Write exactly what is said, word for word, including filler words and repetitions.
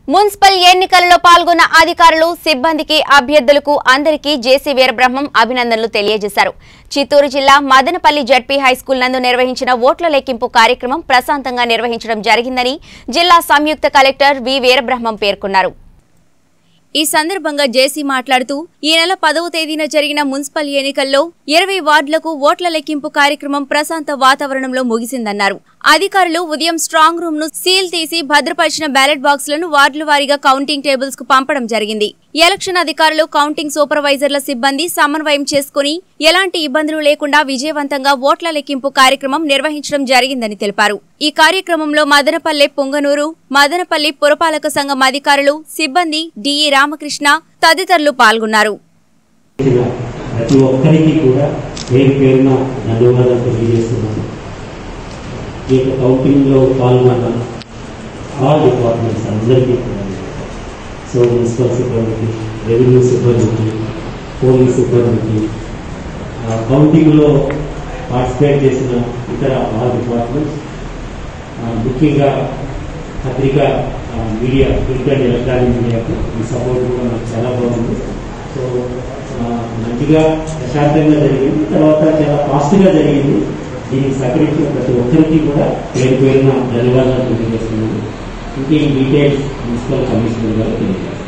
Municipal ఎన్నికలలో పాల్గొన్న అధికారులు సిబ్బందికి అభ్యర్థులకు అందరికీ జేసీ వీరబ్రహ్మం అభినందనలు తెలియజేశారు. చిత్తూరు జిల్లా మదనపల్లి జడ్పీ హైస్కూల్ నందు నిర్వహించిన ఓట్ల లెక్కింపు కార్యక్రమం ప్రశాంతంగా నిర్వహించడం జరిగిందని జిల్లా సంయుక్త కలెక్టర్ వి వీరబ్రహ్మం పేర్కొన్నారు. ఈ సందర్భంగా జేసీ మాట్లాడుతూ ఈ నెల పదవ తేదీన జరిగిన మున్సిపల్ ఎన్నికల్లో ఇరవై వార్డులకు ఓట్ల లెక్కింపు కార్యక్రమం ప్రశాంత వాతావరణంలో ముగిసిందన్నారు. అధికారులు ఉదయం స్ట్రాంగ్ రూమ్ ను సీల్ తీసి భద్రపరిచిన బ్యాలెట్ బాక్సులను వార్డుల వారీగా కౌంటింగ్ టేబుల్స్ కు పంపడం జరిగింది. ఎలక్షన్ అధికారులు కౌంటింగ్ సూపర్వైజర్ల సిబ్బంది సమన్వయం చేసుకుని ఎలాంటి ఇబ్బందులు లేకుండా విజయవంతంగా ఓట్ల లెక్కింపు కార్యక్రమం నిర్వహించడం జరిగిందని తెలిపారు. ఈ కార్యక్రమంలో మదనపల్లె పొంగనూరు, మదనపల్లి పురపాలక సంఘం అధికారులు, సిబ్బంది, డిఈ రామకృష్ణ తదితరులు పాల్గొన్నారు. ప్రతి ఒక్కరికి కూడా పేరు పేరున ధన్యవాదాలు తెలియజేస్తున్నాను. ఈ యొక్క కౌంటింగ్లో పాల్గొన్న ఆల్ డిపార్ట్మెంట్స్ అందరికీ కూడా, సో మున్సిపల్ సిబ్బందికి, రెవెన్యూ సిబ్బందికి, పోలీస్ సిబ్బందికి, కౌంటింగ్లో పార్టిసిపేట్ చేసిన ఇతర ఆల్ డిపార్ట్మెంట్స్, ముఖ్యంగా పత్రికా మీడియా, ప్రింట్ అండ్ ఎలక్ట్రానిక్ మీడియాకు ఈ సపోర్ట్ కూడా నాకు చాలా బాగుంది. సో మంచిగా ప్రశాంతంగా జరిగింది, తర్వాత చాలా ఫాస్ట్గా జరిగింది. దీనికి సహకరించిన ప్రతి ఒక్కరికి కూడా పేరు పేరున ధన్యవాదాలు తెలియజేస్తున్నాను. ఇంకా ఈ డీటెయిల్స్ మున్సిపల్ కమిషనర్ గారు తెలియజేస్తారు.